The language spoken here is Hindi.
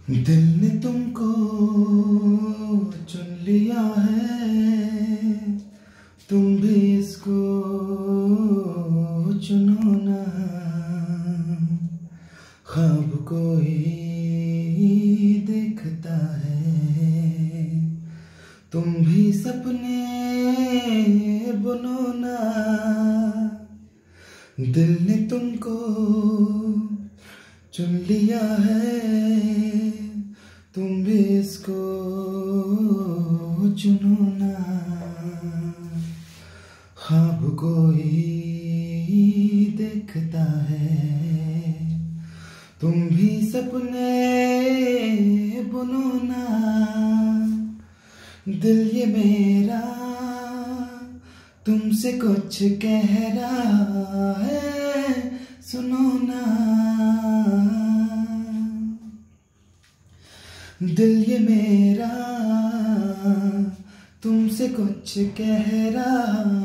दिल ने तुमको चुन लिया है, तुम भी इसको चुनो ना। ख्वाब कोई देखता है, तुम भी सपने बुनो ना। दिल ने तुमको चुन लिया है, तुम भी इसको चुनो ना। ख्वाब कोई देखता है, तुम भी सपने बुनो ना। दिल ये मेरा तुमसे कुछ कह रहा है, सुनो ना। दिल ये मेरा तुमसे कुछ कह रहा